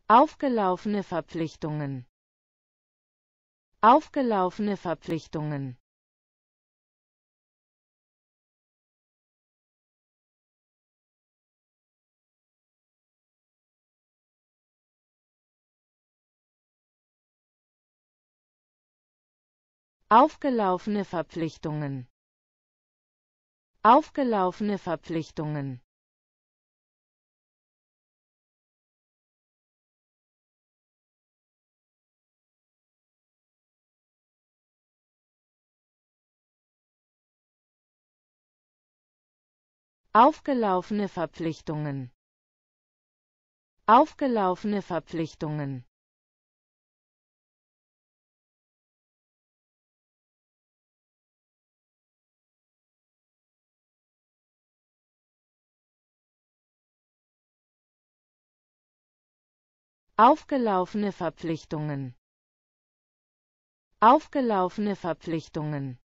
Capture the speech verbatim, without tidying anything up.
Aufgelaufene Verpflichtungen. Aufgelaufene Verpflichtungen. Aufgelaufene Verpflichtungen. Aufgelaufene Verpflichtungen. Aufgelaufene Verpflichtungen. Aufgelaufene Verpflichtungen. Aufgelaufene Verpflichtungen. Aufgelaufene Verpflichtungen.